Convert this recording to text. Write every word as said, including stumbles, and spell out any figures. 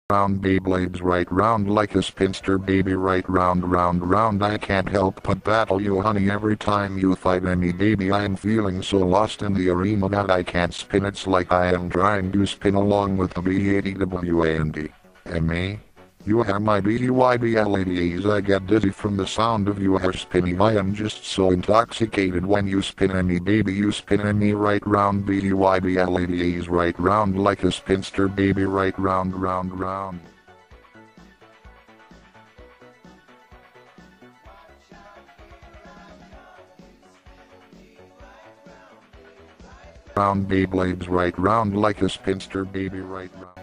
Round Beyblades right round like a spinster baby right round round round. I can't help but battle you honey every time you fight me baby. I am feeling so lost in the arena that I can't spin. It's like I am trying to spin along with the B eighty W A N D. And me? You have my B U Y B L A D As. I get dizzy from the sound of your hair spinning. I am just so intoxicated when you spin me baby. You spin me right round B U Y B L A D As right round like a spinster baby right round round round. Round Beyblades right round like a spinster baby right round.